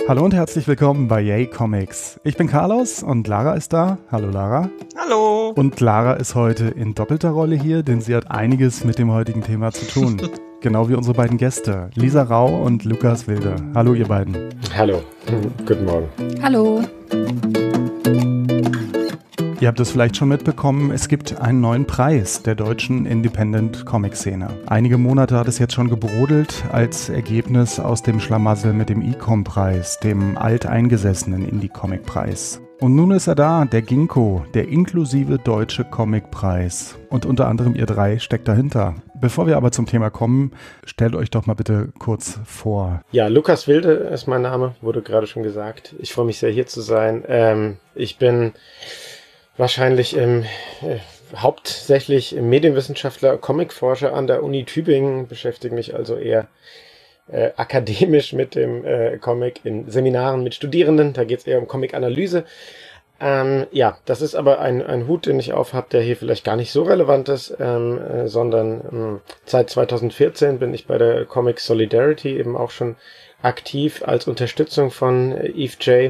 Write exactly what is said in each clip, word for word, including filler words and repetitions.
Hallo und herzlich willkommen bei Yay Comics. Ich bin Carlos und Lara ist da. Hallo Lara. Hallo. Und Lara ist heute in doppelter Rolle hier, denn sie hat einiges mit dem heutigen Thema zu tun. Genau wie unsere beiden Gäste, Lisa Rau und Lukas Wilde. Hallo ihr beiden. Hallo, guten Morgen. Hallo. Ihr habt es vielleicht schon mitbekommen, es gibt einen neuen Preis der deutschen Independent-Comic-Szene. Einige Monate hat es jetzt schon gebrodelt als Ergebnis aus dem Schlamassel mit dem I C O M-Preis, dem alteingesessenen Indie-Comic-Preis. Und nun ist er da, der Ginkgo, der inklusive deutsche Comic-Preis. Und unter anderem ihr drei steckt dahinter. Bevor wir aber zum Thema kommen, stellt euch doch mal bitte kurz vor. Ja, Lukas Wilde ist mein Name, wurde gerade schon gesagt. Ich freue mich sehr, hier zu sein. Ähm, ich bin wahrscheinlich im, äh, hauptsächlich Medienwissenschaftler, Comicforscher an der Uni Tübingen, beschäftige mich also eher äh, akademisch mit dem äh, Comic in Seminaren mit Studierenden. Da geht es eher um Comic-Analyse. Ähm, ja, das ist aber ein, ein Hut, den ich aufhab, der hier vielleicht gar nicht so relevant ist, ähm, äh, sondern ähm, seit zweitausendvierzehn bin ich bei der Comic Solidarity eben auch schon aktiv als Unterstützung von äh, Eve J.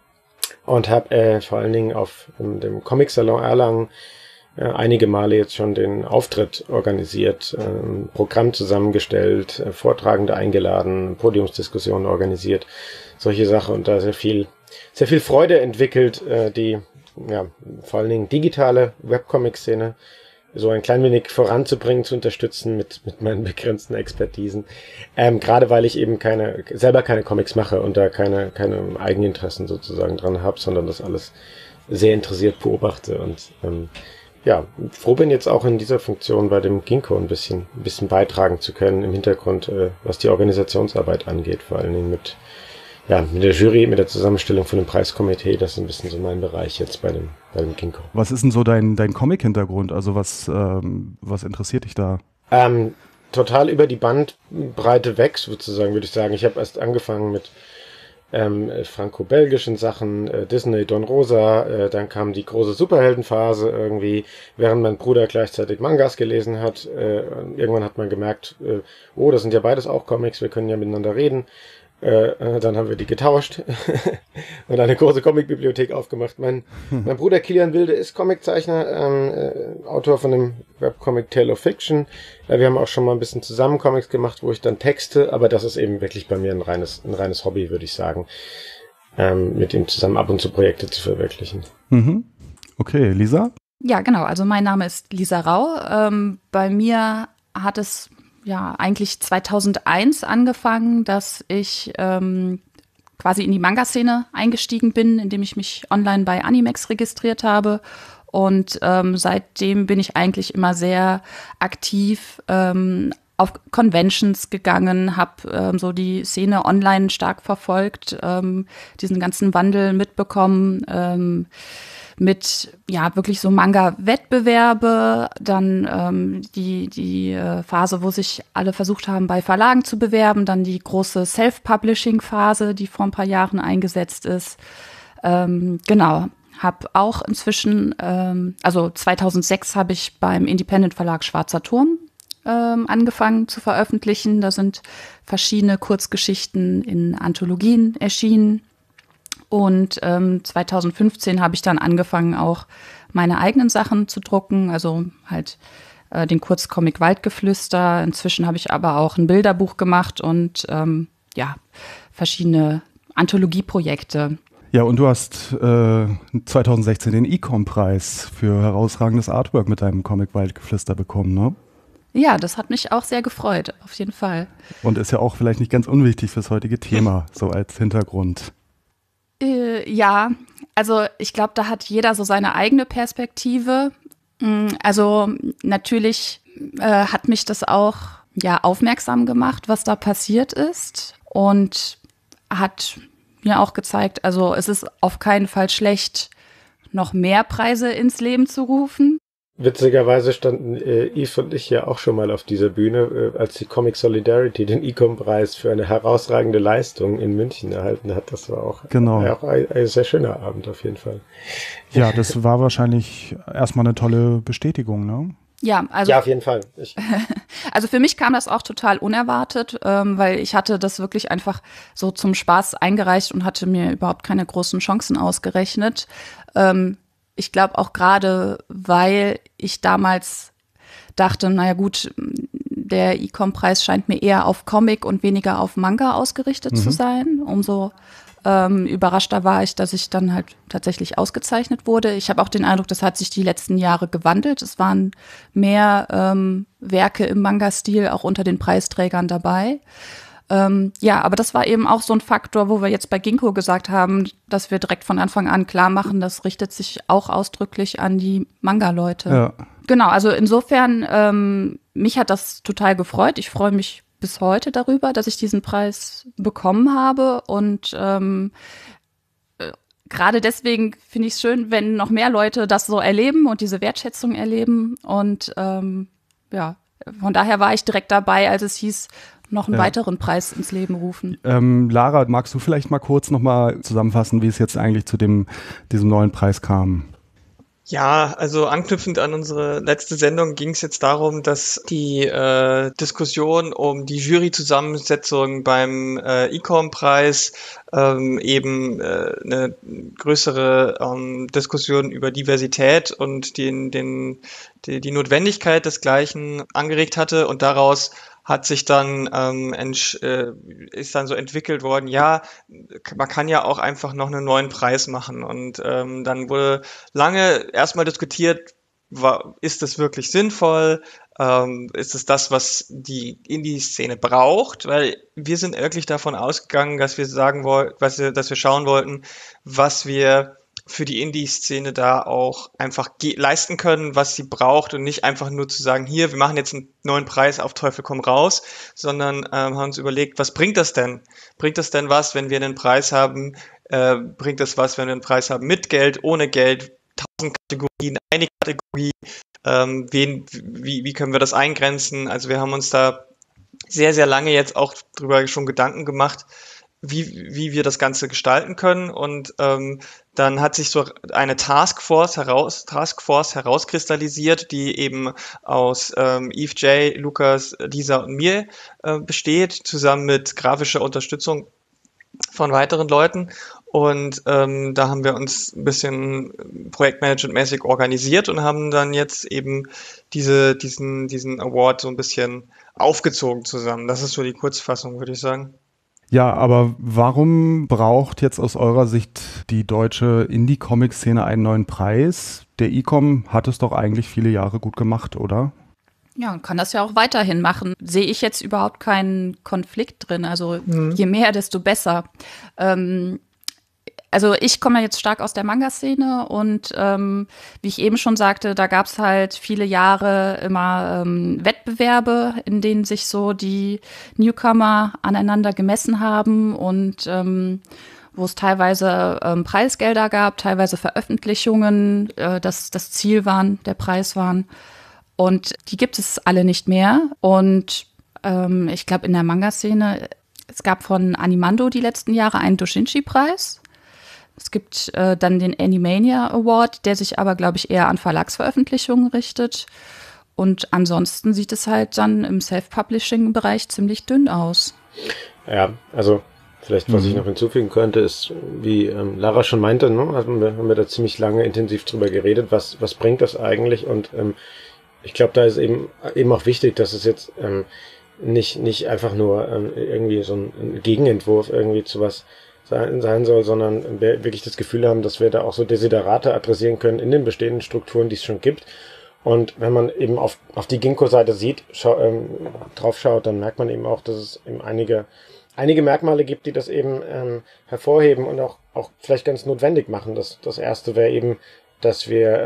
Und habe äh, vor allen Dingen auf um, dem Comic-Salon Erlangen äh, einige Male jetzt schon den Auftritt organisiert, äh, Programm zusammengestellt, äh, Vortragende eingeladen, Podiumsdiskussionen organisiert, solche Sachen und da sehr viel, sehr viel Freude entwickelt, äh, die ja vor allen Dingen digitale Webcomic-Szene so ein klein wenig voranzubringen, zu unterstützen mit mit meinen begrenzten Expertisen. Ähm, gerade weil ich eben keine selber keine Comics mache und da keine keine Eigeninteressen sozusagen dran habe, sondern das alles sehr interessiert beobachte und ähm, ja, froh bin jetzt auch in dieser Funktion bei dem Ginkgo ein bisschen ein bisschen beitragen zu können im Hintergrund, äh, was die Organisationsarbeit angeht, vor allen Dingen mit ja, mit der Jury, mit der Zusammenstellung von dem Preiskomitee, das ist ein bisschen so mein Bereich jetzt bei dem, bei dem Ginkgo. Was ist denn so dein, dein Comic-Hintergrund? Also was, ähm, was interessiert dich da? Ähm, total über die Bandbreite weg, sozusagen, würde ich sagen. Ich habe erst angefangen mit ähm, franco-belgischen Sachen, äh, Disney, Don Rosa, äh, dann kam die große Superheldenphase irgendwie, während mein Bruder gleichzeitig Mangas gelesen hat. Äh, irgendwann hat man gemerkt, äh, oh, das sind ja beides auch Comics, wir können ja miteinander reden. Äh, dann haben wir die getauscht und eine große Comicbibliothek aufgemacht. Mein, hm. mein Bruder Kilian Wilde ist Comiczeichner, ähm, äh, Autor von dem Webcomic Tale of Fiction. Äh, wir haben auch schon mal ein bisschen zusammen Comics gemacht, wo ich dann texte, aber das ist eben wirklich bei mir ein reines, ein reines Hobby, würde ich sagen, ähm, mit ihm zusammen ab und zu Projekte zu verwirklichen. Mhm. Okay, Lisa? Ja, genau. Also mein Name ist Lisa Rau. Ähm, bei mir hat es ja eigentlich zweitausendeins angefangen, dass ich ähm, quasi in die Manga-Szene eingestiegen bin, indem ich mich online bei Animex registriert habe. Und ähm, seitdem bin ich eigentlich immer sehr aktiv ähm, auf Conventions gegangen, habe ähm, so die Szene online stark verfolgt, ähm, diesen ganzen Wandel mitbekommen, ähm, mit ja wirklich so Manga-Wettbewerbe, dann ähm, die die äh, Phase, wo sich alle versucht haben, bei Verlagen zu bewerben, dann die große Self-Publishing-Phase, die vor ein paar Jahren eingesetzt ist. Ähm, genau, habe auch inzwischen, ähm, also zweitausendsechs habe ich beim Independent-Verlag Schwarzer Turm ähm, angefangen zu veröffentlichen. Da sind verschiedene Kurzgeschichten in Anthologien erschienen. Und ähm, zweitausendfünfzehn habe ich dann angefangen, auch meine eigenen Sachen zu drucken, also halt äh, den Kurzcomic Waldgeflüster. Inzwischen habe ich aber auch ein Bilderbuch gemacht und ähm, ja, verschiedene Anthologieprojekte. Ja, und du hast äh, zweitausendsechzehn den I C O M-Preis für herausragendes Artwork mit deinem Comic Waldgeflüster bekommen, ne? Ja, das hat mich auch sehr gefreut, auf jeden Fall. Und ist ja auch vielleicht nicht ganz unwichtig fürs heutige Thema, so als Hintergrund. Äh, ja, also ich glaube, da hat jeder so seine eigene Perspektive. Also natürlich äh, hat mich das auch ja aufmerksam gemacht, was da passiert ist und hat mir auch gezeigt, also es ist auf keinen Fall schlecht, noch mehr Preise ins Leben zu rufen. Witzigerweise standen äh, Yves und ich ja auch schon mal auf dieser Bühne, äh, als die Comic Solidarity den I C O M-Preis für eine herausragende Leistung in München erhalten hat. Das war auch, genau. äh, auch ein, ein sehr schöner Abend auf jeden Fall. Ja, das war wahrscheinlich erstmal eine tolle Bestätigung, ne? Ja, also ja, auf jeden Fall. Ich also für mich kam das auch total unerwartet, ähm, weil ich hatte das wirklich einfach so zum Spaß eingereicht und hatte mir überhaupt keine großen Chancen ausgerechnet. Ähm, ich glaube auch gerade, weil ich damals dachte, naja gut, der E-Com-Preis scheint mir eher auf Comic und weniger auf Manga ausgerichtet mhm. zu sein. Umso ähm, überraschter war ich, dass ich dann halt tatsächlich ausgezeichnet wurde. Ich habe auch den Eindruck, das hat sich die letzten Jahre gewandelt. Es waren mehr ähm, Werke im Manga-Stil auch unter den Preisträgern dabei. Ähm, ja, aber das war eben auch so ein Faktor, wo wir jetzt bei Ginkgo gesagt haben, dass wir direkt von Anfang an klar machen, das richtet sich auch ausdrücklich an die Manga-Leute. Ja. Genau, also insofern, ähm, mich hat das total gefreut. Ich freue mich bis heute darüber, dass ich diesen Preis bekommen habe und ähm, äh, gerade deswegen finde ich es schön, wenn noch mehr Leute das so erleben und diese Wertschätzung erleben und ähm, ja, von daher war ich direkt dabei, als es hieß, noch einen ja. weiteren Preis ins Leben rufen. Ähm, Lara, magst du vielleicht mal kurz nochmal zusammenfassen, wie es jetzt eigentlich zu dem, diesem neuen Preis kam? Ja, also anknüpfend an unsere letzte Sendung ging es jetzt darum, dass die äh, Diskussion um die Juryzusammensetzung beim äh, E-Com-Preis ähm, eben äh, eine größere ähm, Diskussion über Diversität und den, den, die, die Notwendigkeit desgleichen angeregt hatte und daraus hat sich dann ähm, entsch- äh, ist dann so entwickelt worden, ja, man kann ja auch einfach noch einen neuen Preis machen und ähm, dann wurde lange erstmal diskutiert, war, ist das wirklich sinnvoll, ähm, ist es das, was die Indie-Szene braucht, weil wir sind wirklich davon ausgegangen, dass wir sagen wollten, was wir, dass wir schauen wollten, was wir für die Indie-Szene da auch einfach ge- leisten können, was sie braucht und nicht einfach nur zu sagen, hier, wir machen jetzt einen neuen Preis, auf Teufel komm raus, sondern ähm, haben uns überlegt, was bringt das denn? Bringt das denn was, wenn wir einen Preis haben? Äh, bringt das was, wenn wir einen Preis haben mit Geld, ohne Geld, tausend Kategorien, eine Kategorie? Ähm, wen, wie, wie können wir das eingrenzen? Also wir haben uns da sehr, sehr lange jetzt auch drüber schon Gedanken gemacht, wie, wie wir das Ganze gestalten können und ähm, dann hat sich so eine Taskforce heraus, Taskforce herauskristallisiert, die eben aus ähm, Eve J, Lukas, Lisa und mir äh, besteht, zusammen mit grafischer Unterstützung von weiteren Leuten und ähm, da haben wir uns ein bisschen projektmanagementmäßig organisiert und haben dann jetzt eben diese, diesen, diesen Award so ein bisschen aufgezogen zusammen. Das ist so die Kurzfassung, würde ich sagen. Ja, aber warum braucht jetzt aus eurer Sicht die deutsche Indie-Comic-Szene einen neuen Preis? Der E-Com hat es doch eigentlich viele Jahre gut gemacht, oder? Ja, und kann das ja auch weiterhin machen. Sehe ich jetzt überhaupt keinen Konflikt drin. Also mhm. je mehr, desto besser. Ähm, Also ich komme jetzt stark aus der Manga-Szene und ähm, wie ich eben schon sagte, da gab es halt viele Jahre immer ähm, Wettbewerbe, in denen sich so die Newcomer aneinander gemessen haben und ähm, wo es teilweise ähm, Preisgelder gab, teilweise Veröffentlichungen, äh, das das Ziel waren, der Preis waren. Und die gibt es alle nicht mehr. Und ähm, ich glaube in der Manga-Szene, es gab von Animando die letzten Jahre einen Doshinshi-Preis. Es gibt äh, dann den Animania Award, der sich aber, glaube ich, eher an Verlagsveröffentlichungen richtet. Und ansonsten sieht es halt dann im Self-Publishing-Bereich ziemlich dünn aus. Ja, also vielleicht, was mhm. ich noch hinzufügen könnte, ist, wie ähm, Lara schon meinte, ne, haben, wir, haben wir da ziemlich lange intensiv drüber geredet, was, was bringt das eigentlich? Und ähm, ich glaube, da ist eben, eben auch wichtig, dass es jetzt ähm, nicht, nicht einfach nur ähm, irgendwie so ein, ein Gegenentwurf irgendwie zu was sein, sein soll, sondern wir wirklich das Gefühl haben, dass wir da auch so Desiderate adressieren können in den bestehenden Strukturen, die es schon gibt. Und wenn man eben auf, auf die Ginkgo-Seite sieht, schau, ähm, drauf schaut, dann merkt man eben auch, dass es eben einige, einige Merkmale gibt, die das eben ähm, hervorheben und auch, auch vielleicht ganz notwendig machen. Das, das erste wäre eben, dass wir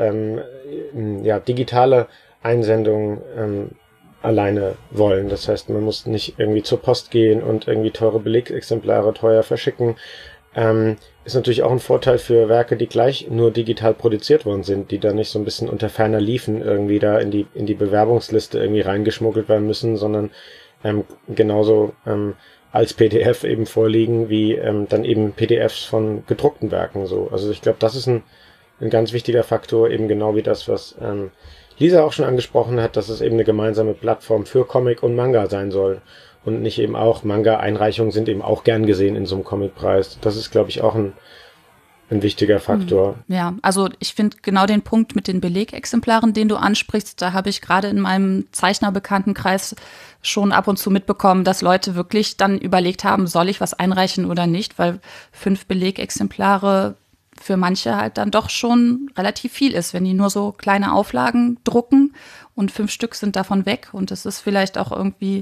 ähm, ja, digitale Einsendungen ähm, alleine wollen. Das heißt, man muss nicht irgendwie zur Post gehen und irgendwie teure Belegexemplare teuer verschicken. Ähm, ist natürlich auch ein Vorteil für Werke, die gleich nur digital produziert worden sind, die da nicht so ein bisschen unter ferner Liefen irgendwie da in die in die Bewerbungsliste irgendwie reingeschmuggelt werden müssen, sondern ähm, genauso ähm, als P D F eben vorliegen, wie ähm, dann eben P D Fs von gedruckten Werken so. Also ich glaube, das ist ein, ein ganz wichtiger Faktor, eben genau wie das, was ähm, Lisa auch schon angesprochen hat, dass es eben eine gemeinsame Plattform für Comic und Manga sein soll. Und nicht eben auch, Manga-Einreichungen sind eben auch gern gesehen in so einem Comicpreis. Das ist, glaube ich, auch ein, ein wichtiger Faktor. Ja, also ich finde genau den Punkt mit den Belegexemplaren, den du ansprichst, da habe ich gerade in meinem Zeichnerbekanntenkreis schon ab und zu mitbekommen, dass Leute wirklich dann überlegt haben, soll ich was einreichen oder nicht, weil fünf Belegexemplare für manche halt dann doch schon relativ viel ist, wenn die nur so kleine Auflagen drucken und fünf Stück sind davon weg und es ist vielleicht auch irgendwie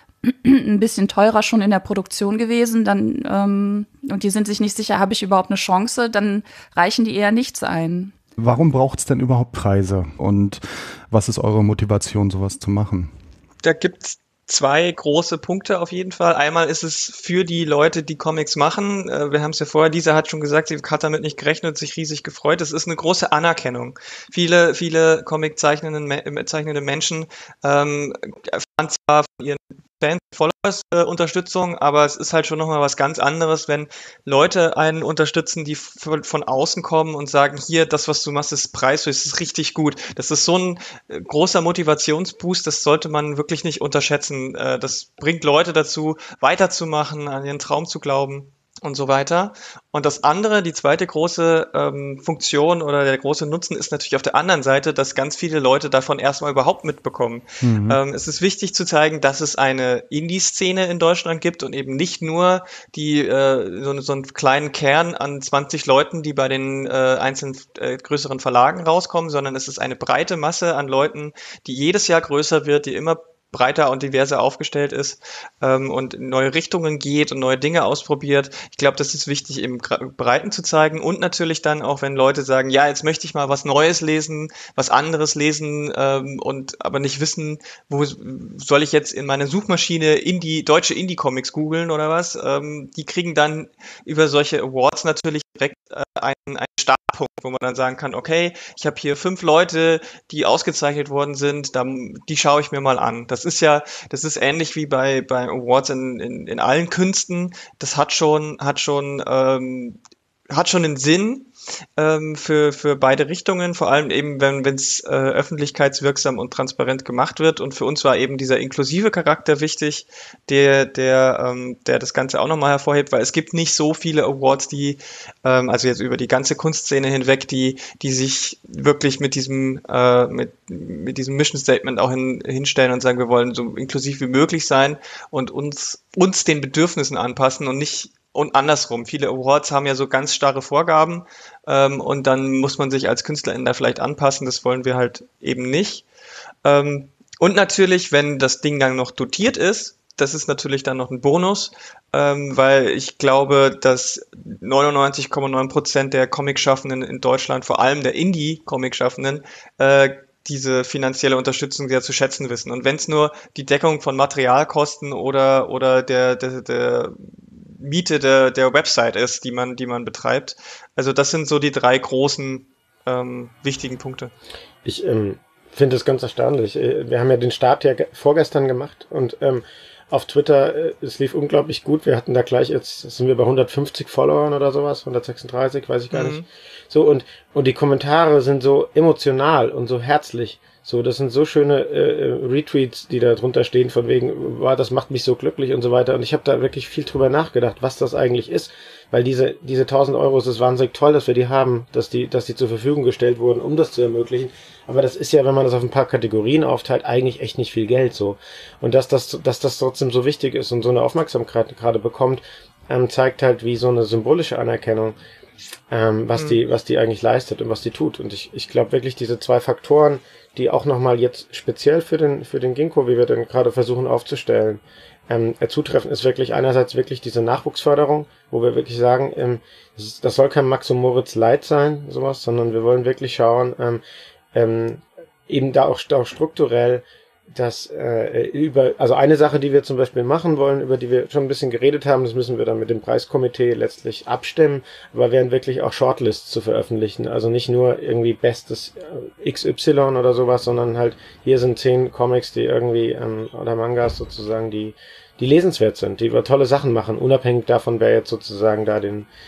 ein bisschen teurer schon in der Produktion gewesen, dann ähm, und die sind sich nicht sicher, habe ich überhaupt eine Chance, dann reichen die eher nichts ein. Warum braucht es denn überhaupt Preise und was ist eure Motivation, sowas zu machen? Da gibt's zwei große Punkte auf jeden Fall. Einmal ist es für die Leute, die Comics machen. Wir haben es ja vorher, Lisa hat schon gesagt, sie hat damit nicht gerechnet, sich riesig gefreut. Es ist eine große Anerkennung. Viele, viele Comic-zeichnende zeichnende Menschen ähm, erfahren zwar von ihren Fans, Followers äh, Unterstützung, aber es ist halt schon nochmal was ganz anderes, wenn Leute einen unterstützen, die von, von außen kommen und sagen, hier, das, was du machst, ist preiswert, das ist richtig gut. Das ist so ein äh, großer Motivationsboost, das sollte man wirklich nicht unterschätzen. Äh, das bringt Leute dazu, weiterzumachen, an ihren Traum zu glauben und so weiter. Und das andere, die zweite große ähm, Funktion oder der große Nutzen ist natürlich auf der anderen Seite, dass ganz viele Leute davon erstmal überhaupt mitbekommen. Mhm. Ähm, es ist wichtig zu zeigen, dass es eine Indie-Szene in Deutschland gibt und eben nicht nur die äh, so, so einen kleinen Kern an zwanzig Leuten, die bei den äh, einzelnen äh, größeren Verlagen rauskommen, sondern es ist eine breite Masse an Leuten, die jedes Jahr größer wird, die immer breiter und diverser aufgestellt ist ähm, und in neue Richtungen geht und neue Dinge ausprobiert. Ich glaube, das ist wichtig, im Breiten zu zeigen und natürlich dann auch, wenn Leute sagen, ja, jetzt möchte ich mal was Neues lesen, was anderes lesen ähm, und aber nicht wissen, wo soll ich jetzt in meiner Suchmaschine Indie, deutsche Indie-Comics googeln oder was. Ähm, die kriegen dann über solche Awards natürlich direkt äh, einen, einen Startpunkt, wo man dann sagen kann, okay, ich habe hier fünf Leute, die ausgezeichnet worden sind, dann, die schaue ich mir mal an. Das ist ja, das ist ähnlich wie bei, bei Awards in, in, in allen Künsten. Das hat schon, hat schon, ähm, hat schon einen Sinn ähm, für, für beide Richtungen, vor allem eben, wenn es äh, öffentlichkeitswirksam und transparent gemacht wird. Und für uns war eben dieser inklusive Charakter wichtig, der, der, ähm, der das Ganze auch nochmal hervorhebt, weil es gibt nicht so viele Awards, die, ähm, also jetzt über die ganze Kunstszene hinweg, die, die sich wirklich mit diesem, äh, mit, mit diesem Mission Statement auch hin, hinstellen und sagen, wir wollen so inklusiv wie möglich sein und uns, uns den Bedürfnissen anpassen und nicht und andersrum. Viele Awards haben ja so ganz starre Vorgaben ähm, und dann muss man sich als Künstlerin da vielleicht anpassen. Das wollen wir halt eben nicht. Ähm, und natürlich, wenn das Ding dann noch dotiert ist, das ist natürlich dann noch ein Bonus, ähm, weil ich glaube, dass neunundneunzig Komma neun Prozent der Comic-Schaffenden in Deutschland, vor allem der Indie-Comic-Schaffenden, äh, diese finanzielle Unterstützung sehr zu schätzen wissen. Und wenn es nur die Deckung von Materialkosten oder oder der der, der Miete der, der Website ist, die man, die man betreibt. Also das sind so die drei großen ähm, wichtigen Punkte. Ich ähm, finde es ganz erstaunlich. Wir haben ja den Start ja vorgestern gemacht und ähm, auf Twitter, äh, es lief unglaublich gut. Wir hatten da gleich, jetzt sind wir bei hundertfünfzig Followern oder sowas, hundertsechsunddreißig, weiß ich gar mhm. nicht. So, und, und die Kommentare sind so emotional und so herzlich. So, das sind so schöne äh, Retweets, die da drunter stehen, von wegen, wow, das macht mich so glücklich und so weiter. Und ich habe da wirklich viel drüber nachgedacht, was das eigentlich ist. Weil diese diese tausend Euro, es ist wahnsinnig toll, dass wir die haben, dass die dass die zur Verfügung gestellt wurden, um das zu ermöglichen. Aber das ist ja, wenn man das auf ein paar Kategorien aufteilt, eigentlich echt nicht viel Geld so. Und dass das dass das trotzdem so wichtig ist und so eine Aufmerksamkeit gerade bekommt, ähm, zeigt halt, wie so eine symbolische Anerkennung, ähm, was mhm. die was die eigentlich leistet und was die tut. Und ich ich glaube wirklich, diese zwei Faktoren, die auch nochmal jetzt speziell für den für den Ginkgo, wie wir den gerade versuchen aufzustellen, ähm, zutreffen, ist wirklich einerseits wirklich diese Nachwuchsförderung, wo wir wirklich sagen, ähm, das, ist, das soll kein Max und Moritz Light sein, sowas, sondern wir wollen wirklich schauen, ähm, ähm, eben da auch, auch strukturell, dass äh, über, also eine Sache, die wir zum Beispiel machen wollen, über die wir schon ein bisschen geredet haben, das müssen wir dann mit dem Preiskomitee letztlich abstimmen, aber wären wirklich auch Shortlists zu veröffentlichen, also nicht nur irgendwie bestes äh, X Y oder sowas, sondern halt, hier sind zehn Comics, die irgendwie, ähm, oder Mangas sozusagen, die die lesenswert sind, die tolle Sachen machen, unabhängig davon, wer jetzt sozusagen da den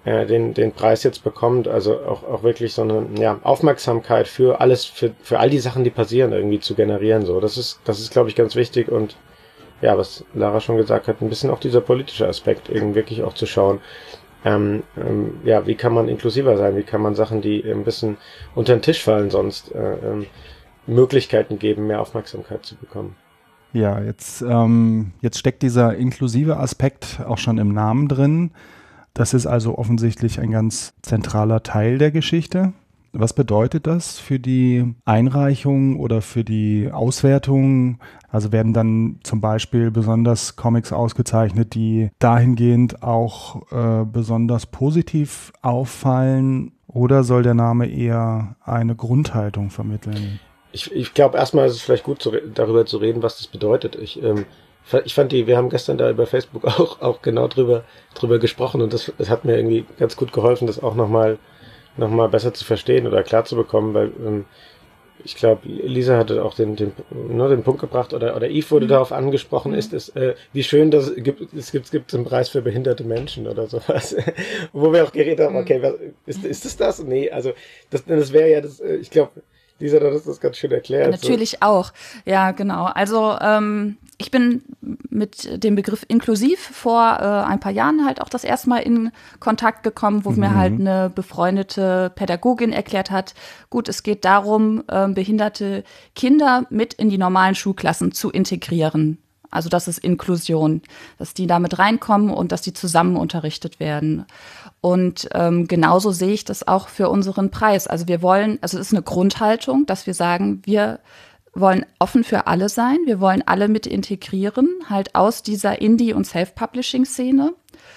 äh, den den Preis jetzt bekommt. Also auch auch wirklich so eine ja, Aufmerksamkeit für alles, für für all die Sachen, die passieren, irgendwie zu generieren. So, das ist das ist, glaube ich, ganz wichtig. Und ja, was Lara schon gesagt hat, ein bisschen auch dieser politische Aspekt, eben wirklich auch zu schauen, ähm, ähm, ja, wie kann man inklusiver sein, wie kann man Sachen, die ein bisschen unter den Tisch fallen, sonst äh, ähm, Möglichkeiten geben, mehr Aufmerksamkeit zu bekommen. Ja, jetzt, ähm, jetzt steckt dieser inklusive Aspekt auch schon im Namen drin. Das ist also offensichtlich ein ganz zentraler Teil der Geschichte. Was bedeutet das für die Einreichung oder für die Auswertung? Also werden dann zum Beispiel besonders Comics ausgezeichnet, die dahingehend auch äh, besonders positiv auffallen, oder soll der Name eher eine Grundhaltung vermitteln? Ich, ich glaube, erstmal ist es vielleicht gut, zu, darüber zu reden, was das bedeutet. Ich, ähm, ich fand die, wir haben gestern da über Facebook auch, auch genau drüber, drüber gesprochen, und das, das hat mir irgendwie ganz gut geholfen, das auch nochmal noch mal besser zu verstehen oder klar zu bekommen, weil ähm, ich glaube, Lisa hatte auch den, den, ne, den Punkt gebracht, oder, oder Yves wurde mhm. darauf angesprochen, mhm. ist es, äh, wie schön, dass es gibt, es gibt, es gibt einen Preis für behinderte Menschen oder sowas. Wo wir auch geredet haben, okay, was, ist, ist das das? Nee, also das, das wäre ja das, ich glaube, Lisa, du hast das ganz schön erklärt. Natürlich so. Auch, ja, genau. Also ähm, ich bin mit dem Begriff inklusiv vor äh, ein paar Jahren halt auch das erste Mal in Kontakt gekommen, wo mhm. mir halt eine befreundete Pädagogin erklärt hat, gut, es geht darum, äh, behinderte Kinder mit in die normalen Schulklassen zu integrieren. Also das ist Inklusion, dass die da mit reinkommen und dass die zusammen unterrichtet werden. Und ähm, genauso sehe ich das auch für unseren Preis. Also wir wollen, also es ist eine Grundhaltung, dass wir sagen, wir wollen offen für alle sein. Wir wollen alle mit integrieren, halt aus dieser Indie- und Self-Publishing-Szene.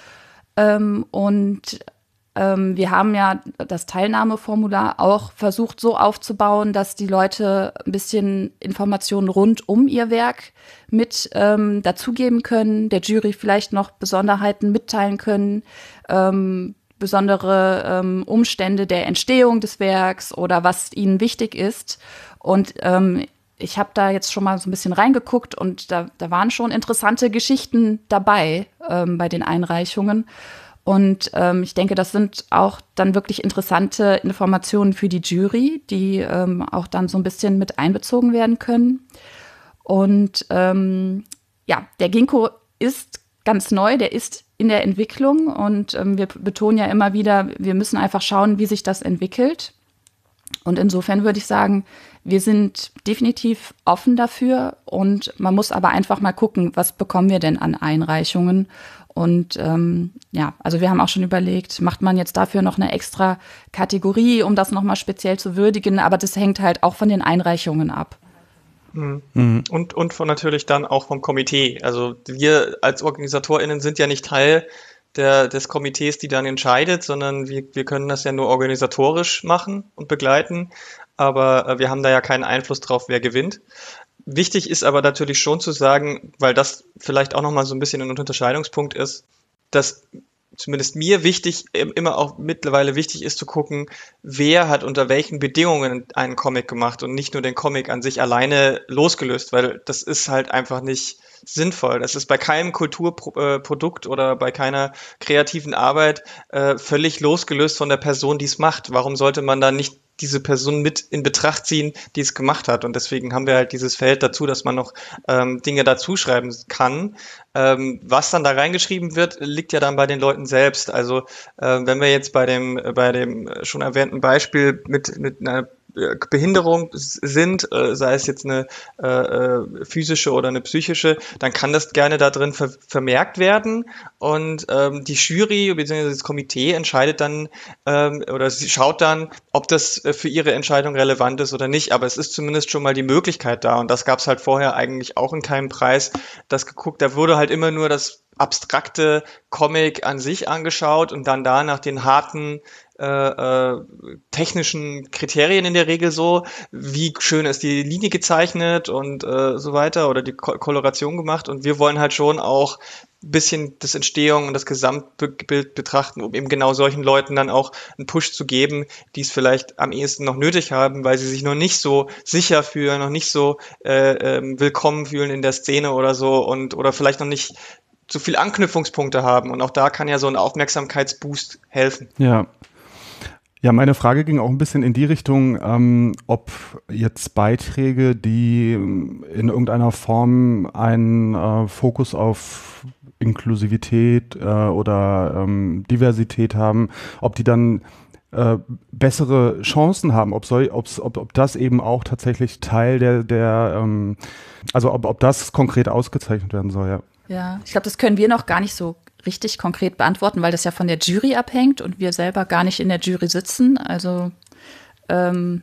Ähm, und ähm, wir haben ja das Teilnahmeformular auch versucht so aufzubauen, dass die Leute ein bisschen Informationen rund um ihr Werk mit ähm, dazugeben können, der Jury vielleicht noch Besonderheiten mitteilen können, ähm, besondere ähm, Umstände der Entstehung des Werks oder was ihnen wichtig ist. Und ähm, ich habe da jetzt schon mal so ein bisschen reingeguckt, und da, da waren schon interessante Geschichten dabei ähm, bei den Einreichungen. Und ähm, ich denke, das sind auch dann wirklich interessante Informationen für die Jury, die ähm, auch dann so ein bisschen mit einbezogen werden können. Und ähm, ja, der Ginkgo ist ganz neu, der ist in der Entwicklung, und ähm, wir betonen ja immer wieder, wir müssen einfach schauen, wie sich das entwickelt. Und insofern würde ich sagen, wir sind definitiv offen dafür, und man muss aber einfach mal gucken, was bekommen wir denn an Einreichungen. Und ähm, ja, also wir haben auch schon überlegt, macht man jetzt dafür noch eine extra Kategorie, um das nochmal speziell zu würdigen, aber das hängt halt auch von den Einreichungen ab. Mhm. Und, und von natürlich dann auch vom Komitee. Also wir als OrganisatorInnen sind ja nicht Teil der, des Komitees, die dann entscheidet, sondern wir, wir können das ja nur organisatorisch machen und begleiten, aber äh, wir haben da ja keinen Einfluss drauf, wer gewinnt. Wichtig ist aber natürlich schon zu sagen, weil das vielleicht auch nochmal so ein bisschen ein Unterscheidungspunkt ist, dass zumindest mir wichtig, immer auch mittlerweile wichtig ist zu gucken, wer hat unter welchen Bedingungen einen Comic gemacht und nicht nur den Comic an sich alleine losgelöst, weil das ist halt einfach nicht sinnvoll. Das ist bei keinem Kulturprodukt oder bei keiner kreativen Arbeit äh, völlig losgelöst von der Person, die es macht. Warum sollte man da nicht diese Person mit in Betracht ziehen, die es gemacht hat? Und deswegen haben wir halt dieses Feld dazu, dass man noch ähm, Dinge dazuschreiben kann. Ähm, was dann da reingeschrieben wird, liegt ja dann bei den Leuten selbst. Also äh, wenn wir jetzt bei dem bei dem schon erwähnten Beispiel mit mit einer Behinderung sind, äh, sei es jetzt eine äh, physische oder eine psychische, dann kann das gerne da drin ver- vermerkt werden, und ähm, die Jury bzw. das Komitee entscheidet dann ähm, oder sie schaut dann, ob das äh, für ihre Entscheidung relevant ist oder nicht, aber es ist zumindest schon mal die Möglichkeit da, und das gab es halt vorher eigentlich auch in keinem Preis, das geguckt, da wurde halt immer nur das abstrakte Comic an sich angeschaut und dann da nach den harten Äh, äh, technischen Kriterien in der Regel so, wie schön ist die Linie gezeichnet und äh, so weiter oder die Ko- Koloration gemacht, und wir wollen halt schon auch ein bisschen das Entstehung und das Gesamtbild betrachten, um eben genau solchen Leuten dann auch einen Push zu geben, die es vielleicht am ehesten noch nötig haben, weil sie sich noch nicht so sicher fühlen, noch nicht so äh, ähm, willkommen fühlen in der Szene oder so, und oder vielleicht noch nicht so viel Anknüpfungspunkte haben. Und auch da kann ja so ein Aufmerksamkeitsboost helfen. Ja. Ja, meine Frage ging auch ein bisschen in die Richtung, ähm, ob jetzt Beiträge, die in irgendeiner Form einen äh, Fokus auf Inklusivität äh, oder ähm, Diversität haben, ob die dann äh, bessere Chancen haben, ob, soll, ob's, ob, ob das eben auch tatsächlich Teil der, der ähm, also ob, ob das konkret ausgezeichnet werden soll, ja. Ja, ich glaube, das können wir noch gar nicht so richtig konkret beantworten, weil das ja von der Jury abhängt und wir selber gar nicht in der Jury sitzen. Also ähm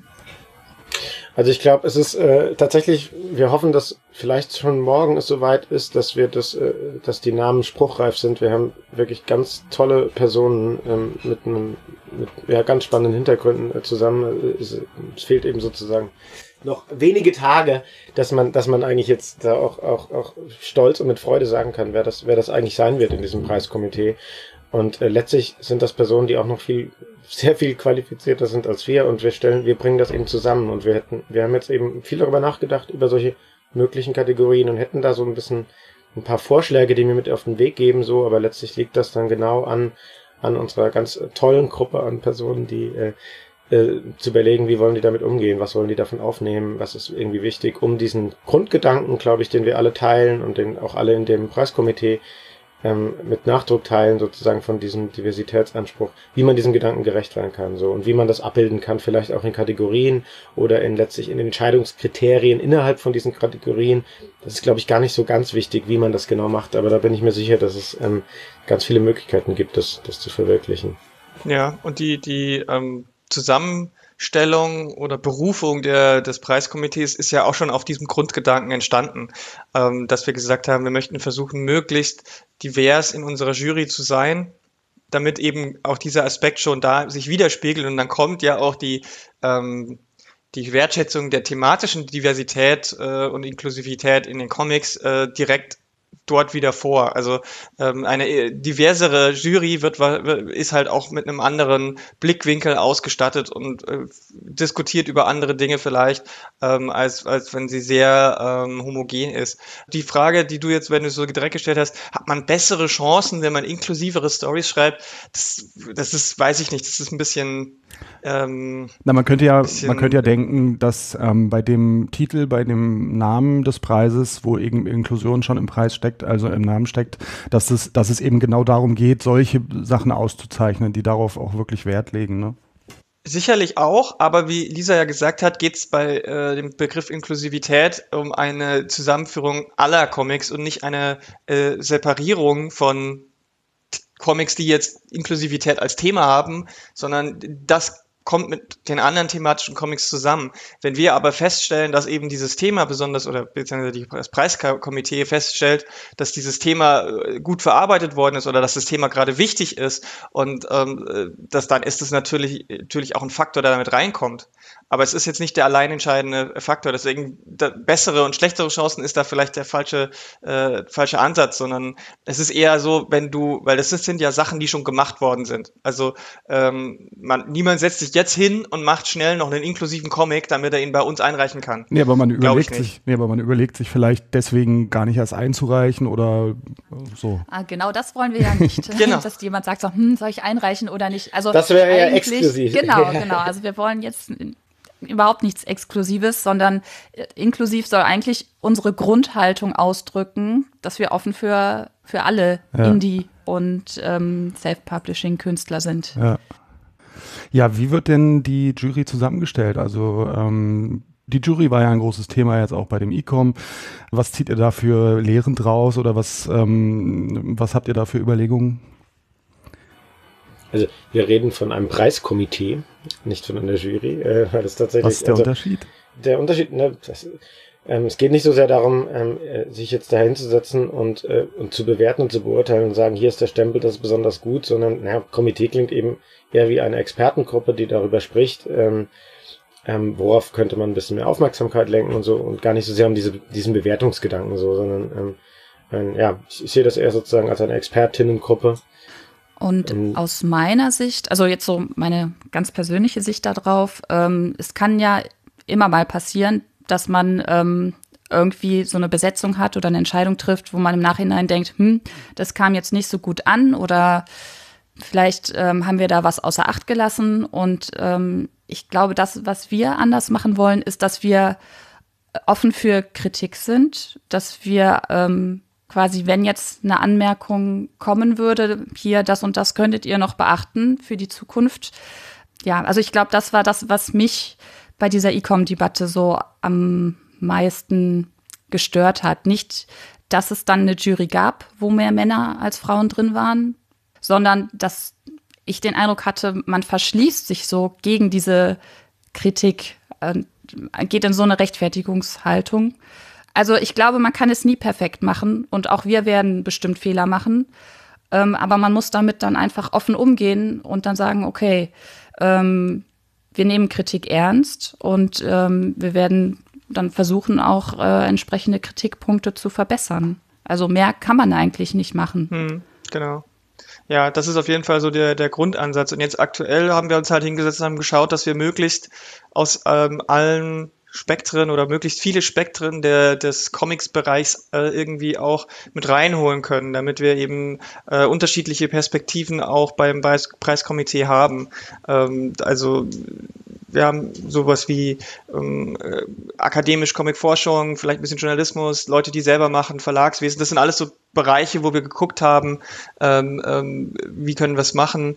Also ich glaube, es ist äh, tatsächlich, wir hoffen, dass vielleicht schon morgen es soweit ist, dass wir das, äh, dass die Namen spruchreif sind. Wir haben wirklich ganz tolle Personen ähm, mit einem, mit ja, ganz spannenden Hintergründen äh, zusammen. Es, es fehlt eben sozusagen noch wenige Tage, dass man, dass man eigentlich jetzt da auch, auch, auch stolz und mit Freude sagen kann, wer das, wer das eigentlich sein wird in diesem Preiskomitee. Und äh, letztlich sind das Personen, die auch noch viel, sehr viel qualifizierter sind als wir, und wir stellen, wir bringen das eben zusammen, und wir hätten, wir haben jetzt eben viel darüber nachgedacht, über solche möglichen Kategorien, und hätten da so ein bisschen ein paar Vorschläge, die wir mit auf den Weg geben, so, aber letztlich liegt das dann genau an, an unserer ganz tollen Gruppe an Personen, die, äh, äh, zu überlegen, wie wollen die damit umgehen, was wollen die davon aufnehmen, was ist irgendwie wichtig, um diesen Grundgedanken, glaube ich, den wir alle teilen und den auch alle in dem Preiskomitee ähm, mit Nachdruck teilen, sozusagen von diesem Diversitätsanspruch, wie man diesem Gedanken gerecht werden kann, so, und wie man das abbilden kann, vielleicht auch in Kategorien oder in letztlich in Entscheidungskriterien innerhalb von diesen Kategorien. Das ist, glaube ich, gar nicht so ganz wichtig, wie man das genau macht, aber da bin ich mir sicher, dass es ähm, ganz viele Möglichkeiten gibt, das, das zu verwirklichen. Ja, und die, die ähm Zusammenstellung oder Berufung der, des Preiskomitees ist ja auch schon auf diesem Grundgedanken entstanden, ähm, dass wir gesagt haben, wir möchten versuchen, möglichst divers in unserer Jury zu sein, damit eben auch dieser Aspekt schon da sich widerspiegelt, und dann kommt ja auch die, ähm, die Wertschätzung der thematischen Diversität äh, und Inklusivität in den Comics äh, direkt dort wieder vor. Also ähm, eine diversere Jury wird, ist halt auch mit einem anderen Blickwinkel ausgestattet und äh, diskutiert über andere Dinge vielleicht, ähm, als, als wenn sie sehr ähm, homogen ist. Die Frage, die du jetzt, wenn du so direkt gestellt hast, hat man bessere Chancen, wenn man inklusivere Stories schreibt? Das, das ist, weiß ich nicht, das ist ein bisschen... Ähm, Na, man könnte ja, man könnte ja denken, dass ähm, bei dem Titel, bei dem Namen des Preises, wo eben Inklusion schon im Preis steckt, also im Namen steckt, dass es, dass es eben genau darum geht, solche Sachen auszuzeichnen, die darauf auch wirklich Wert legen, ne? Sicherlich auch, aber wie Lisa ja gesagt hat, geht es bei äh, dem Begriff Inklusivität um eine Zusammenführung aller Comics und nicht eine äh, Separierung von Comics, die jetzt Inklusivität als Thema haben, sondern das kommt mit den anderen thematischen Comics zusammen. Wenn wir aber feststellen, dass eben dieses Thema besonders, oder beziehungsweise das Preiskomitee feststellt, dass dieses Thema gut verarbeitet worden ist oder dass das Thema gerade wichtig ist, und ähm, das, dann ist es natürlich, natürlich auch ein Faktor, der damit reinkommt. Aber es ist jetzt nicht der allein entscheidende Faktor. Deswegen da, bessere und schlechtere Chancen ist da vielleicht der falsche, äh, falsche Ansatz, sondern es ist eher so, wenn du, weil das sind ja Sachen, die schon gemacht worden sind. Also ähm, man, niemand setzt sich jetzt hin und macht schnell noch einen inklusiven Comic, damit er ihn bei uns einreichen kann. Nee, aber man überlegt sich, nee, aber man überlegt sich vielleicht deswegen gar nicht erst einzureichen oder so. Ah, genau, das wollen wir ja nicht. Genau. Dass jemand sagt so, hm, soll ich einreichen oder nicht? Also das wäre ja exklusiv. Genau, genau. Also wir wollen jetzt überhaupt nichts Exklusives, sondern inklusiv soll eigentlich unsere Grundhaltung ausdrücken, dass wir offen für, für alle ja. Indie- und ähm, Self-Publishing-Künstler sind. Ja. Ja, wie wird denn die Jury zusammengestellt? Also ähm, die Jury war ja ein großes Thema jetzt auch bei dem E-Com. Was zieht ihr da für Lehren draus oder was, ähm, was habt ihr da für Überlegungen? Also wir reden von einem Preiskomitee, nicht von einer Jury, äh, weil das tatsächlich. Was ist der also, Unterschied? Der Unterschied, ne, das, ähm, es geht nicht so sehr darum, ähm, sich jetzt da hinzusetzen und, äh, und zu bewerten und zu beurteilen und sagen, hier ist der Stempel, das ist besonders gut, sondern naja, Komitee klingt eben eher wie eine Expertengruppe, die darüber spricht, ähm, ähm, worauf könnte man ein bisschen mehr Aufmerksamkeit lenken und so, und gar nicht so sehr um diese, diesen Bewertungsgedanken so, sondern ähm, ein, ja, ich, ich sehe das eher sozusagen als eine Expertinnengruppe. Und ähm, aus meiner Sicht, also jetzt so meine ganz persönliche Sicht darauf, ähm, es kann ja immer mal passieren, dass man ähm, irgendwie so eine Besetzung hat oder eine Entscheidung trifft, wo man im Nachhinein denkt, hm, das kam jetzt nicht so gut an oder vielleicht ähm, haben wir da was außer Acht gelassen. Und ähm, ich glaube, das, was wir anders machen wollen, ist, dass wir offen für Kritik sind, dass wir ähm, quasi, wenn jetzt eine Anmerkung kommen würde, hier das und das könntet ihr noch beachten für die Zukunft. Ja, also ich glaube, das war das, was mich bei dieser E-Com-Debatte so am meisten gestört hat. Nicht, dass es dann eine Jury gab, wo mehr Männer als Frauen drin waren, sondern dass ich den Eindruck hatte, man verschließt sich so gegen diese Kritik, äh, geht in so eine Rechtfertigungshaltung. Also ich glaube, man kann es nie perfekt machen und auch wir werden bestimmt Fehler machen, ähm, aber man muss damit dann einfach offen umgehen und dann sagen, okay, ähm, wir nehmen Kritik ernst und ähm, wir werden dann versuchen, auch äh, entsprechende Kritikpunkte zu verbessern. Also mehr kann man eigentlich nicht machen. Hm, genau. Ja, das ist auf jeden Fall so der, der Grundansatz. Und jetzt aktuell haben wir uns halt hingesetzt und haben geschaut, dass wir möglichst aus ähm, allen Spektren oder möglichst viele Spektren der, des Comics-Bereichs äh, irgendwie auch mit reinholen können, damit wir eben äh, unterschiedliche Perspektiven auch beim Preis- Preiskomitee haben. Ähm, also wir haben sowas wie ähm, äh, akademisch Comic-Forschung, vielleicht ein bisschen Journalismus, Leute, die selber machen, Verlagswesen. Das sind alles so Bereiche, wo wir geguckt haben, ähm, ähm, wie können wir es machen,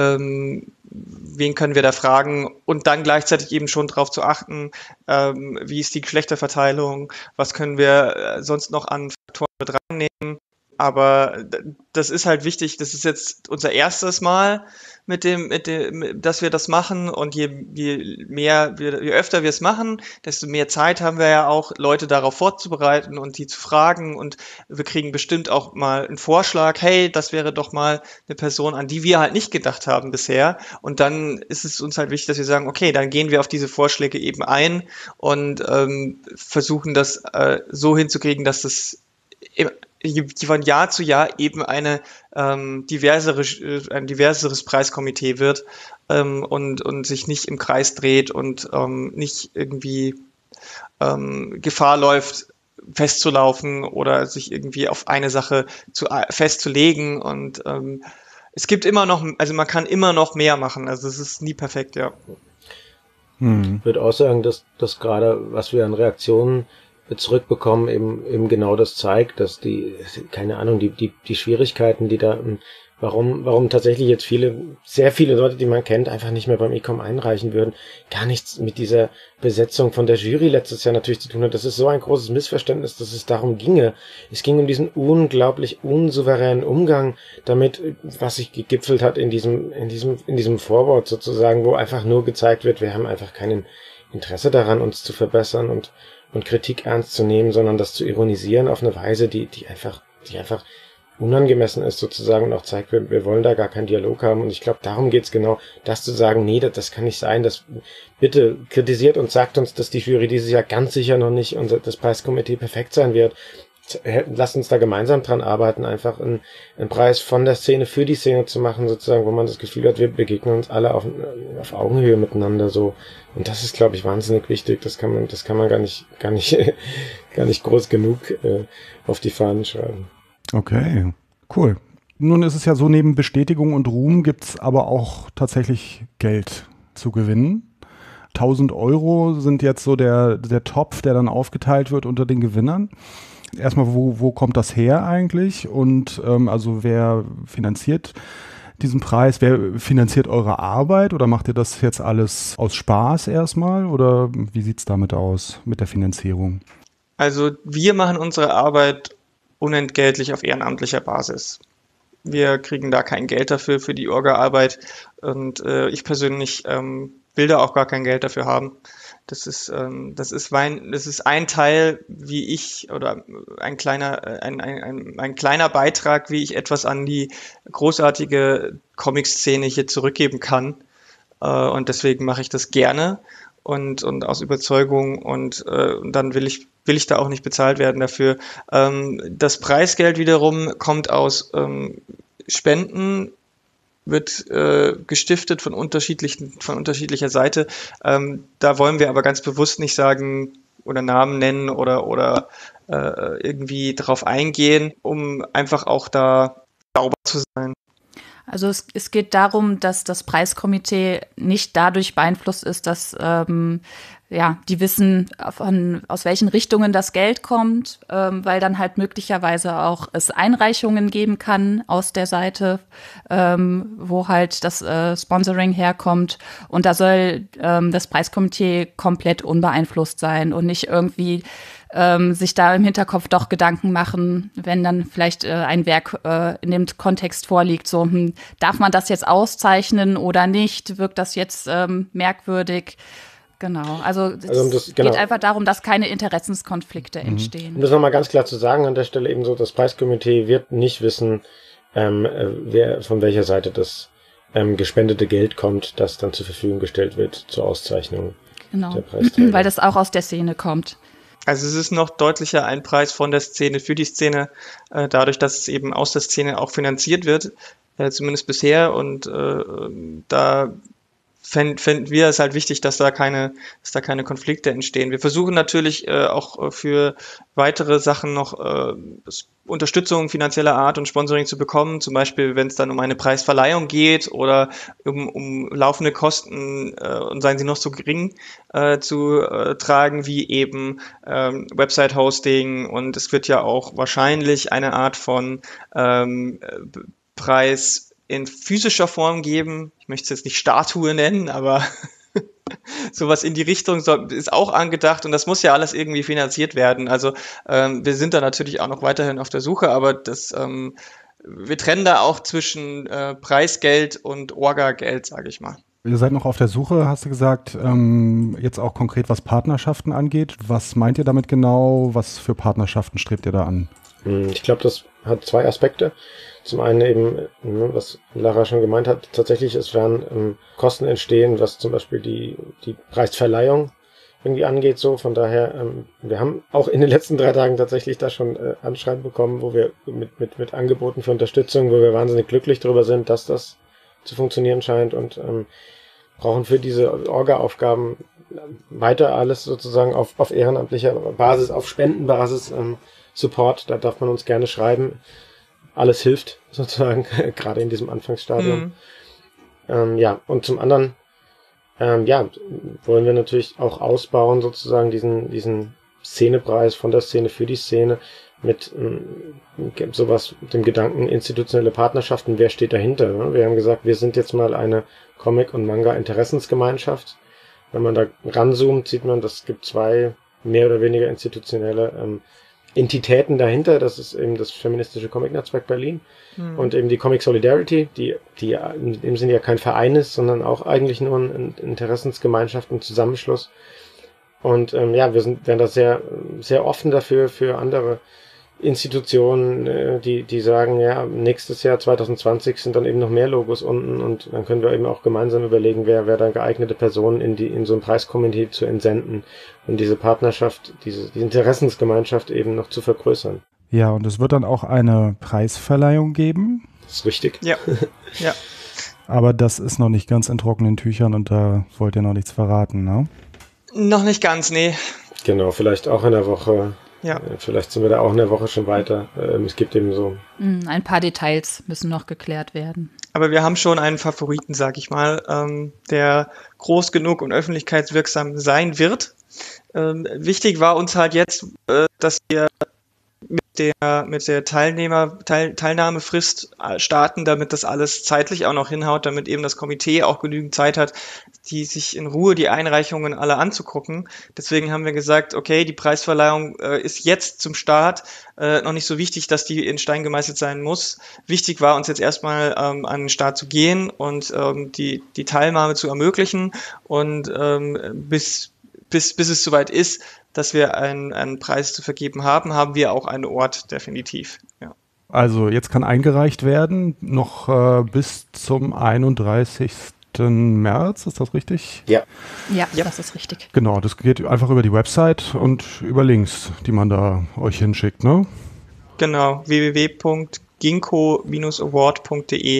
ähm, wen können wir da fragen und dann gleichzeitig eben schon darauf zu achten, ähm, wie ist die Geschlechterverteilung, was können wir äh, sonst noch an Faktoren mit reinnehmen. Aber das ist halt wichtig, das ist jetzt unser erstes Mal mit dem, mit dem, dass wir das machen und je, je mehr, wir, je öfter wir es machen, desto mehr Zeit haben wir ja auch, Leute darauf vorzubereiten und die zu fragen und wir kriegen bestimmt auch mal einen Vorschlag, hey, das wäre doch mal eine Person, an die wir halt nicht gedacht haben bisher und dann ist es uns halt wichtig, dass wir sagen, okay, dann gehen wir auf diese Vorschläge eben ein und ähm, versuchen das äh, so hinzukriegen, dass das im von Jahr zu Jahr eben eine ähm, diversere, ein diverseres Preiskomitee wird ähm, und, und sich nicht im Kreis dreht und ähm, nicht irgendwie ähm, Gefahr läuft, festzulaufen oder sich irgendwie auf eine Sache zu, festzulegen. Und ähm, es gibt immer noch, also man kann immer noch mehr machen. Also es ist nie perfekt, ja. Hm. Ich würde auch sagen, dass das gerade, was wir an Reaktionen zurückbekommen, eben, eben genau das zeigt, dass die, keine Ahnung, die, die, die Schwierigkeiten, die da, warum, warum tatsächlich jetzt viele, sehr viele Leute, die man kennt, einfach nicht mehr beim E-Com einreichen würden, gar nichts mit dieser Besetzung von der Jury letztes Jahr natürlich zu tun hat. Das ist so ein großes Missverständnis, dass es darum ginge. Es ging um diesen unglaublich unsouveränen Umgang damit, was sich gegipfelt hat in diesem, in diesem, in diesem Vorwort sozusagen, wo einfach nur gezeigt wird, wir haben einfach kein Interesse daran, uns zu verbessern und und Kritik ernst zu nehmen, sondern das zu ironisieren auf eine Weise, die die einfach die einfach unangemessen ist sozusagen und auch zeigt, wir, wir wollen da gar keinen Dialog haben und ich glaube, darum geht's genau, das zu sagen, nee, das, das kann nicht sein, das bitte kritisiert und sagt uns, dass die Jury dieses Jahr ganz sicher noch nicht unser das Preiskomitee perfekt sein wird. Lasst uns da gemeinsam dran arbeiten, einfach einen, einen Preis von der Szene für die Szene zu machen, sozusagen, wo man das Gefühl hat, wir begegnen uns alle auf, auf Augenhöhe miteinander, so. Und das ist, glaube ich, wahnsinnig wichtig. Das kann man, das kann man gar nicht, gar nicht, gar nicht groß genug äh, auf die Fahnen schreiben. Okay, cool. Nun ist es ja so, neben Bestätigung und Ruhm gibt's aber auch tatsächlich Geld zu gewinnen. tausend Euro sind jetzt so der, der Topf, der dann aufgeteilt wird unter den Gewinnern. Erstmal, wo, wo kommt das her eigentlich? Und ähm, also wer finanziert diesen Preis? Wer finanziert eure Arbeit? Oder macht ihr das jetzt alles aus Spaß erstmal? Oder wie sieht es damit aus mit der Finanzierung? Also wir machen unsere Arbeit unentgeltlich auf ehrenamtlicher Basis. Wir kriegen da kein Geld dafür, für die Orga-Arbeit. Und äh, ich persönlich ähm, will da auch gar kein Geld dafür haben. Das ist, ähm, das ist mein, das ist ein Teil, wie ich, oder ein kleiner, ein, ein, ein, ein kleiner Beitrag, wie ich etwas an die großartige Comic-Szene hier zurückgeben kann. Äh, und deswegen mache ich das gerne und, und aus Überzeugung und äh, dann will ich, will ich da auch nicht bezahlt werden dafür. Ähm, das Preisgeld wiederum kommt aus ähm, Spenden, wird äh, gestiftet von unterschiedlichen, von unterschiedlicher Seite. Ähm, da wollen wir aber ganz bewusst nicht sagen, oder Namen nennen oder, oder äh, irgendwie darauf eingehen, um einfach auch da sauber zu sein. Also es, es geht darum, dass das Preiskomitee nicht dadurch beeinflusst ist, dass ähm, ja, die wissen, von, aus welchen Richtungen das Geld kommt, ähm, weil dann halt möglicherweise auch es Einreichungen geben kann aus der Seite, ähm, wo halt das äh, Sponsoring herkommt. Und da soll ähm, das Preiskomitee komplett unbeeinflusst sein und nicht irgendwie ähm, sich da im Hinterkopf doch Gedanken machen, wenn dann vielleicht äh, ein Werk äh, in dem Kontext vorliegt, so hm, darf man das jetzt auszeichnen oder nicht, wirkt das jetzt ähm, merkwürdig. Genau, also es also um das, genau. geht einfach darum, dass keine Interessenskonflikte mhm. entstehen. Um das nochmal ganz klar zu sagen, an der Stelle eben so, das Preiskomitee wird nicht wissen, ähm, wer von welcher Seite das ähm, gespendete Geld kommt, das dann zur Verfügung gestellt wird zur Auszeichnung genau. der Preisträger. Weil das auch aus der Szene kommt. Also es ist noch deutlicher ein Preis von der Szene für die Szene, äh, dadurch, dass es eben aus der Szene auch finanziert wird, äh, zumindest bisher. Und äh, da fänden fänd wir es halt wichtig, dass da keine, dass da keine Konflikte entstehen. Wir versuchen natürlich äh, auch für weitere Sachen noch äh, Unterstützung finanzieller Art und Sponsoring zu bekommen, zum Beispiel wenn es dann um eine Preisverleihung geht oder um, um laufende Kosten, äh, und seien sie noch so gering, äh, zu äh, tragen, wie eben ähm, Website-Hosting, und es wird ja auch wahrscheinlich eine Art von ähm, Preis in physischer Form geben. Ich möchte es jetzt nicht Statue nennen, aber sowas in die Richtung soll, ist auch angedacht, und das muss ja alles irgendwie finanziert werden. Also ähm, wir sind da natürlich auch noch weiterhin auf der Suche, aber das, ähm, wir trennen da auch zwischen äh, Preisgeld und Orga-Geld, sage ich mal. Ihr seid noch auf der Suche, hast du gesagt, ähm, jetzt auch konkret was Partnerschaften angeht. Was meint ihr damit genau? Was für Partnerschaften strebt ihr da an? Ich glaube, das hat zwei Aspekte. Zum einen eben, was Lara schon gemeint hat, tatsächlich, es werden ähm, Kosten entstehen, was zum Beispiel die, die Preisverleihung irgendwie angeht. So, von daher, ähm, wir haben auch in den letzten drei Tagen tatsächlich da schon äh, Anschreiben bekommen, wo wir mit, mit, mit Angeboten für Unterstützung, wo wir wahnsinnig glücklich darüber sind, dass das zu funktionieren scheint, und ähm, brauchen für diese Orga-Aufgaben weiter alles sozusagen auf, auf ehrenamtlicher Basis, auf Spendenbasis ähm, Support. Da darf man uns gerne schreiben. Alles hilft sozusagen, gerade in diesem Anfangsstadium. Mhm. Ähm, ja, und zum anderen, ähm, ja, wollen wir natürlich auch ausbauen, sozusagen diesen, diesen Szenepreis von der Szene für die Szene mit ähm, sowas, dem Gedanken institutionelle Partnerschaften. Wer steht dahinter? Ne? Wir haben gesagt, wir sind jetzt mal eine Comic- und Manga-Interessensgemeinschaft. Wenn man da ranzoomt, sieht man, das gibt zwei mehr oder weniger institutionelle ähm, Entitäten dahinter. Das ist eben das feministische Comic-Netzwerk Berlin mhm. und eben die Comic Solidarity, die, die in dem Sinne ja kein Verein ist, sondern auch eigentlich nur ein Interessensgemeinschaft und Zusammenschluss. Und ähm, ja, wir sind werden da sehr, sehr offen dafür, für andere Institutionen, äh, die, die sagen, ja, nächstes Jahr zwanzig zwanzig sind dann eben noch mehr Logos unten, und dann können wir eben auch gemeinsam überlegen, wer, wer dann geeignete Personen in die, in so ein Preiskomitee zu entsenden und diese Partnerschaft, diese, die Interessensgemeinschaft eben noch zu vergrößern. Ja, und es wird dann auch eine Preisverleihung geben. Das ist richtig. Ja, ja. Aber das ist noch nicht ganz in trockenen Tüchern, und da wollt ihr noch nichts verraten, ne? Noch nicht ganz, nee. Genau, vielleicht auch in der Woche. Ja. Vielleicht sind wir da auch in der Woche schon weiter. Es gibt eben so. Ein paar Details müssen noch geklärt werden. Aber wir haben schon einen Favoriten, sag ich mal, ähm, der groß genug und öffentlichkeitswirksam sein wird. Ähm, wichtig war uns halt jetzt, äh, dass wir mit der, mit der Teilnehmer, Teil, Teilnahmefrist starten, damit das alles zeitlich auch noch hinhaut, damit eben das Komitee auch genügend Zeit hat, die sich in Ruhe die Einreichungen alle anzugucken. Deswegen haben wir gesagt, okay, die Preisverleihung äh, ist jetzt zum Start äh, noch nicht so wichtig, dass die in Stein gemeißelt sein muss. Wichtig war uns jetzt erstmal ähm, an den Start zu gehen und ähm, die, die Teilnahme zu ermöglichen, und ähm, bis, bis, bis es soweit ist, dass wir einen, einen Preis zu vergeben haben, haben wir auch einen Ort, definitiv. Ja. Also jetzt kann eingereicht werden, noch äh, bis zum einunddreißigsten März, ist das richtig? Ja. Ja, ja, das ist richtig. Genau, das geht einfach über die Website und über Links, die man da euch hinschickt, ne? Genau, w w w punkt ginkgo Bindestrich award punkt d e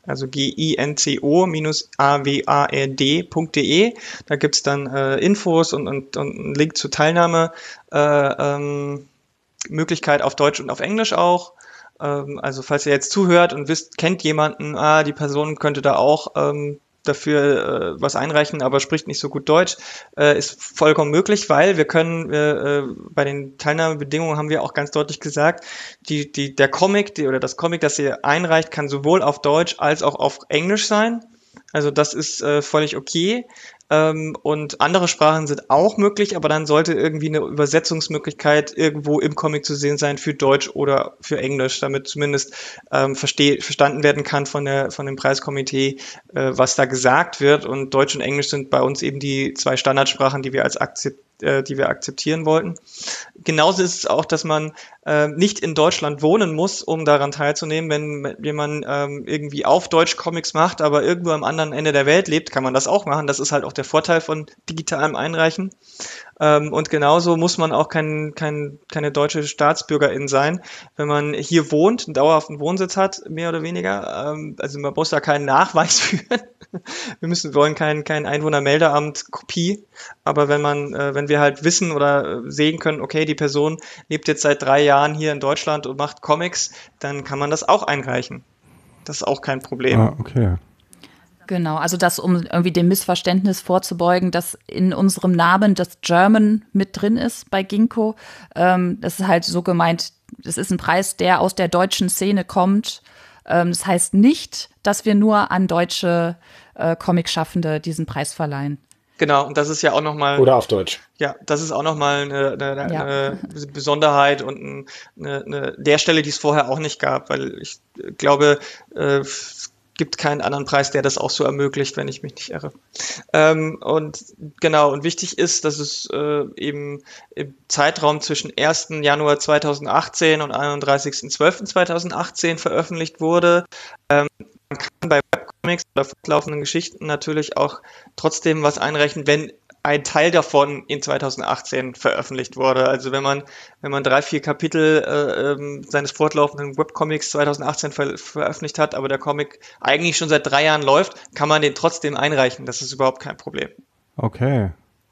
also G I N C O A W A R D Punkt de. Da gibt es dann äh, Infos und, und, und einen Link zur Teilnahme. Äh, ähm, Möglichkeit auf Deutsch und auf Englisch auch. Ähm, also falls ihr jetzt zuhört und wisst, kennt jemanden, ah, die Person könnte da auch ähm, dafür äh, was einreichen, aber spricht nicht so gut Deutsch, äh, ist vollkommen möglich, weil wir können, äh, bei den Teilnahmebedingungen haben wir auch ganz deutlich gesagt, die, die, der Comic die, oder das Comic, das ihr einreicht, kann sowohl auf Deutsch als auch auf Englisch sein. Also das ist äh, völlig okay. Ähm, und andere Sprachen sind auch möglich, aber dann sollte irgendwie eine Übersetzungsmöglichkeit irgendwo im Comic zu sehen sein für Deutsch oder für Englisch, damit zumindest ähm, versteh, verstanden werden kann von der von dem Preiskomitee, äh, was da gesagt wird. Und Deutsch und Englisch sind bei uns eben die zwei Standardsprachen, die wir als akzept, äh, die wir akzeptieren wollten. Genauso ist es auch, dass man äh, nicht in Deutschland wohnen muss, um daran teilzunehmen. Wenn jemand ähm, irgendwie auf Deutsch Comics macht, aber irgendwo am anderen Ende der Welt lebt, kann man das auch machen. Das ist halt auch der Vorteil von digitalem Einreichen. Ähm, und genauso muss man auch kein, kein, keine deutsche Staatsbürgerin sein, wenn man hier wohnt, einen dauerhaften Wohnsitz hat, mehr oder weniger. Ähm, also man muss da keinen Nachweis führen. Wir müssen, wollen kein, kein Einwohnermeldeamt-Kopie. Aber wenn man, äh, wenn wir halt wissen oder sehen können, okay, die Person lebt jetzt seit drei Jahren hier in Deutschland und macht Comics, dann kann man das auch einreichen. Das ist auch kein Problem. Ah, okay. Genau, also das, um irgendwie dem Missverständnis vorzubeugen, dass in unserem Namen das German mit drin ist bei Ginkgo. Ähm, das ist halt so gemeint, das ist ein Preis, der aus der deutschen Szene kommt. Ähm, das heißt nicht, dass wir nur an deutsche äh, Comic-Schaffende diesen Preis verleihen. Genau, und das ist ja auch nochmal... Oder auf Deutsch. Ja, das ist auch nochmal eine, eine, Ja. eine Besonderheit und eine, eine Leerstelle, die es vorher auch nicht gab, weil ich glaube, äh, es gibt keinen anderen Preis, der das auch so ermöglicht, wenn ich mich nicht irre. Ähm, und genau, und wichtig ist, dass es äh, eben im Zeitraum zwischen ersten Januar zweitausendachtzehn und einunddreißigsten zwölften zweitausendachtzehn veröffentlicht wurde. Ähm, man kann bei Webcomics oder fortlaufenden Geschichten natürlich auch trotzdem was einreichen, wenn ein Teil davon in zweitausendachtzehn veröffentlicht wurde. Also wenn man wenn man drei, vier Kapitel äh, ähm, seines fortlaufenden Webcomics zweitausendachtzehn ver- veröffentlicht hat, aber der Comic eigentlich schon seit drei Jahren läuft, kann man den trotzdem einreichen. Das ist überhaupt kein Problem. Okay.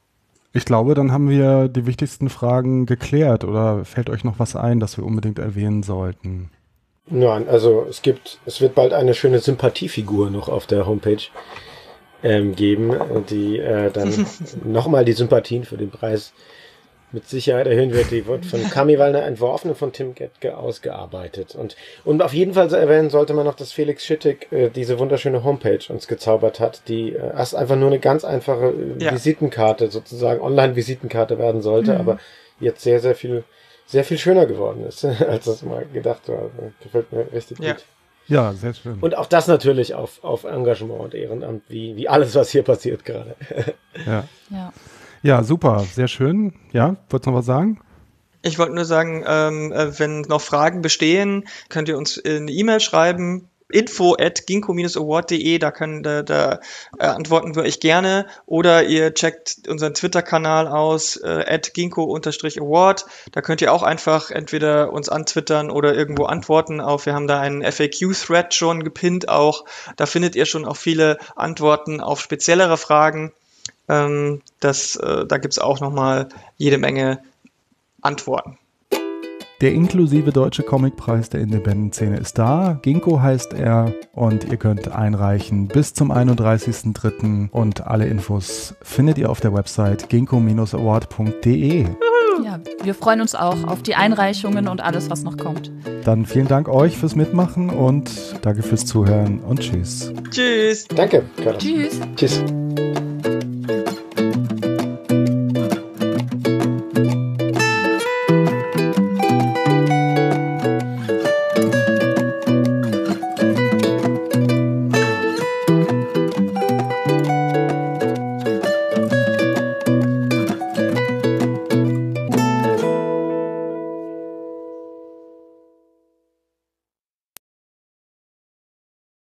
Ich glaube, dann haben wir die wichtigsten Fragen geklärt. Oder fällt euch noch was ein, das wir unbedingt erwähnen sollten? Nein, also es gibt, es wird bald eine schöne Sympathiefigur noch auf der Homepage ähm, geben, die äh, dann nochmal die Sympathien für den Preis mit Sicherheit erhöhen wird. Die wird von Kami Wallner entworfen und von Tim Gettke ausgearbeitet. Und, und auf jeden Fall erwähnen sollte man noch, dass Felix Schittig äh, diese wunderschöne Homepage uns gezaubert hat, die äh, erst einfach nur eine ganz einfache äh, Ja. Visitenkarte, sozusagen Online-Visitenkarte werden sollte, Mhm. aber jetzt sehr, sehr viel, sehr viel schöner geworden ist, als das mal gedacht war. Gefällt mir richtig Ja. gut. Ja, sehr schön. Und auch das natürlich auf, auf Engagement und Ehrenamt, wie, wie alles, was hier passiert gerade. ja. Ja. ja, super, sehr schön. Ja, wolltest du noch was sagen? Ich wollte nur sagen, ähm, äh, wenn noch Fragen bestehen, könnt ihr uns eine E-Mail schreiben, info at ginkgo dash award punkt de, da, können, da, da äh, antworten wir euch gerne. Oder ihr checkt unseren Twitter-Kanal aus, äh, at ginkgo dash award. Da könnt ihr auch einfach entweder uns antwittern oder irgendwo antworten auf. Wir haben da einen F A Q-Thread schon gepinnt auch. Da findet ihr schon auch viele Antworten auf speziellere Fragen. Ähm, das, äh, da gibt's auch nochmal jede Menge Antworten. Der inklusive Deutsche Comicpreis der Independent-Szene ist da. Ginkgo heißt er und ihr könnt einreichen bis zum einunddreißigsten dritten und alle Infos findet ihr auf der Website ginkgo dash award punkt de. Ja, wir freuen uns auch auf die Einreichungen und alles, was noch kommt. Dann vielen Dank euch fürs Mitmachen und danke fürs Zuhören und tschüss. Tschüss! Danke, Carlos. Tschüss. Tschüss.